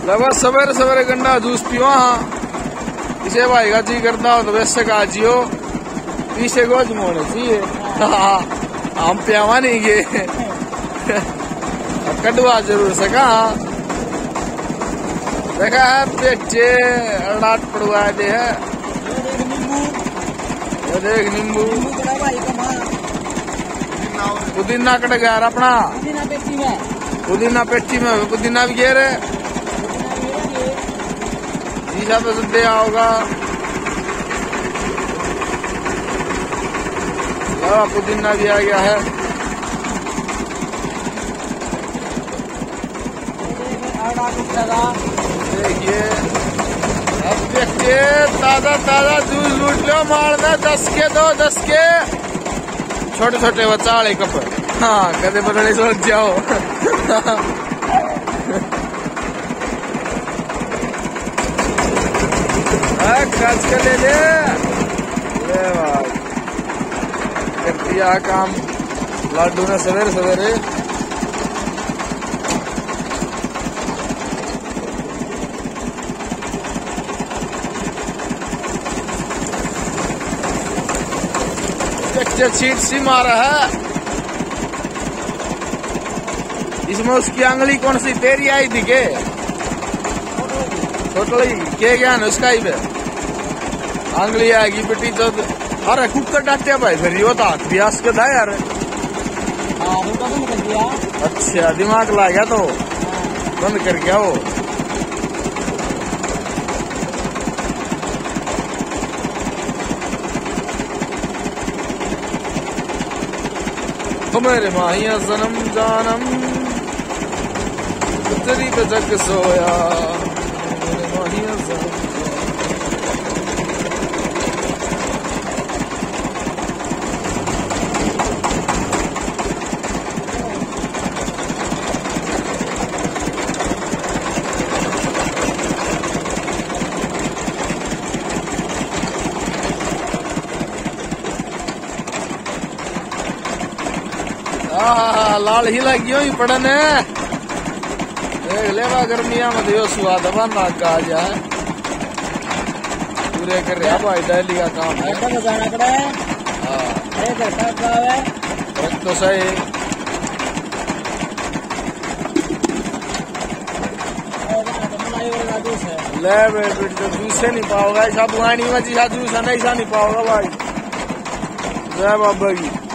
बस सवेरे सवेरे गंडा जूस पियो। हाँ इसे भाई का जी करता हो तो वैसे का जियो पीछे गोज मोने चाहिए। हम प्यावा नहीं गए कटवा जरूर सका। देखा है पेटे अड़ाट पड़वा दे है। देख नींबू पुदीना कट गया अपना। पुदीना पेटी में पुदीना भी गिर शीशा तो दे आओगा। पुदीना भी आ गया है। देखिए ताजा ताजा जूस लूट लो मार दे 10 के दो 10 के छोटे छोटे बच्चा कप। हाँ कदे बदले सोच जाओ। खर्च कर ले भाई कर दिया काम लाडू ने सवेरे सवेरे। सीट सी मारा है इसमें। उसकी अंगली कौन सी तेरी आई थी के टोटली के गया ना उसका ही अंगली आएगी बेटी तो। अरे कुकर डांटे भाई फिर यो तो अभ्यास के था यार। अच्छा दिमाग ला गया तो बंद कर गया वो। मेरे माहिया जन्म जानम तेरी जग सोया मेरे माहिया जन्म। लाल ही लगी हुई पड़न है। देख लेवा गर्मिया में तो स्वाद बंदा का जाए पूरे कर रहा भाई डेली का काम है। तो सही ले बेटे तो जूस नहीं पाओगा ऐसा बुआनी में जूस नहीं पाओगा भाई। जय बाबा की।